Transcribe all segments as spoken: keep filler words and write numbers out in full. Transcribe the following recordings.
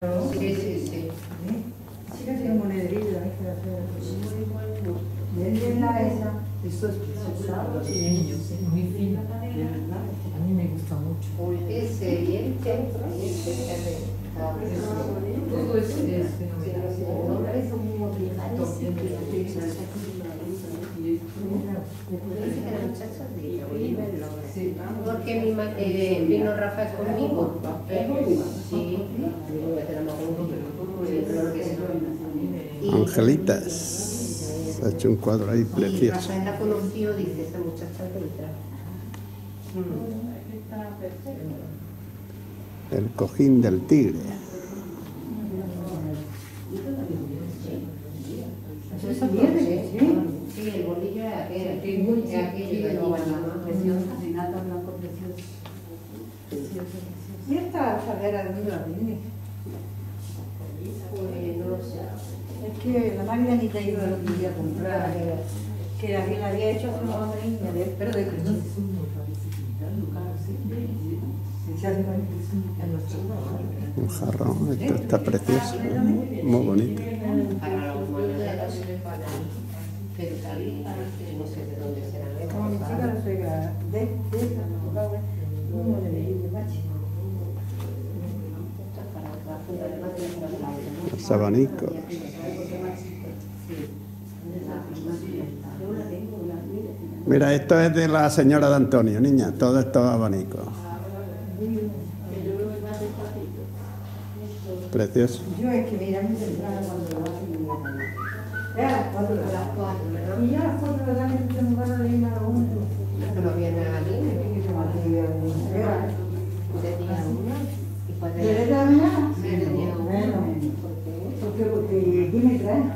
Sí, sí, sí. Sí que tiene monederillo, hay que hacer. Venderla esa. Esto es pequeño, muy fino, de verdad. A mí me gusta mucho. Ese y el centro, y ese es Todo es fenomenal. Porque mi ma eh, vino Rafael conmigo. Sí. Angelitas. Se ha hecho un cuadro ahí Y precioso. Rafael la conoció, dice, esa muchacha letra. El cojín del tigre. ¿Eso tiene? Sí, el bolillo es aquel. Es aquello de allí, más precioso. ¿Y esta asadera de dónde la viene? Pues no lo sé. Es que la Margarita iba el otro día a comprar, que aquí la había hecho con una niña, de- pero de Cristo. Un jarrón. Esto está precioso. Muy bonito. Para los monederos, pero tal, no sé de dónde serán. Como mi chica la suegra, de, de esa, un monederillo de machi. Los abanicos. Mira, esto es de la señora de Antonio, niña. Todo esto es abanico. Precioso. Yo es que me iré muy temprano cuando lo hacen. Es a las cuatro de la tarde. Y ya a las cuatro de la tarde tengo ganas de irme a lo único. Pero viene a la línea, de día uno y pues de ¿Desde la mañana? sí, de día uno. Bueno, ¿por qué? Porque aquí me traen.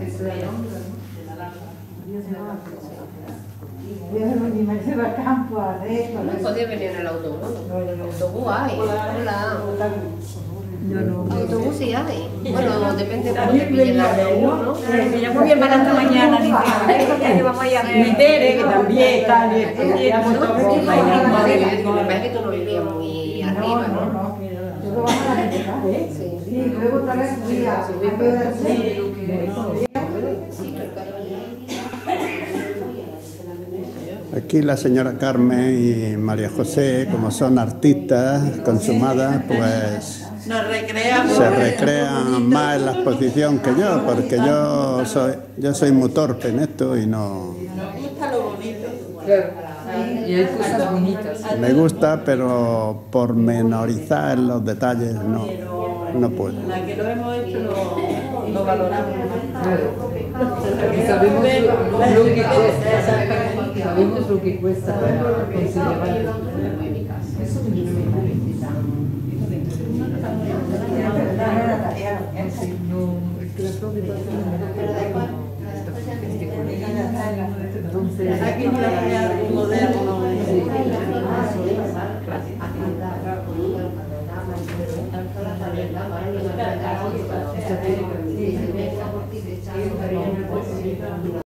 Yo ni me llevo al campo, a resto. No podía venir en el autobús. El autobús hay. Hola. Yo no. Autobús sí hay. Bueno, depende de cómo te pille la reunión, ¿no? Me llamó mi hermana esta mañana, ni que vamos a ir a ver. Mi Tere, que también está, Me parece que tú no vivías muy arriba, No, ¿no? no. Yo lo bajo a la gente, ¿eh? Sí. Sí, luego otra vez fui a cambio de sede. Sí, pero claro. Aquí la señora Carmen y María José, como son artistas consumadas, pues Nos recreamos. se recrean más en la exposición que yo, porque yo soy, yo soy muy torpe en esto y no... Nos gusta lo bonito. Claro. Y hay cosas bonitas. Me gusta, pero por menorizar los detalles no, no puedo. La que lo hemos hecho lo, lo valoramos. Claro. Porque sabemos lo, lo que cuesta. Sabemos lo que cuesta para conservar. Eso me no, es que la propia entonces Aquí no es moderno. Sí.